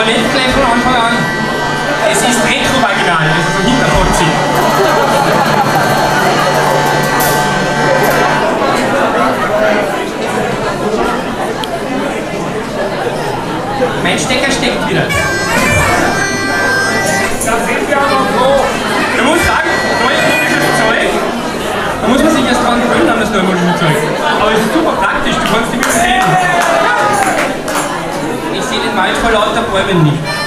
nicht gleich von Anfang an. Es ist retrovaginal, also so hinterfotzig. Mein Stecker steckt wieder. Das sind wir aber froh. Du musst sagen, neumodisches Zeug, da muss man sich erst dran gewöhnen an das neumodische Zeug. Aber es ist super praktisch, du kannst die mit reden. Ich sehe den Wald vor lauter Bäumen nicht.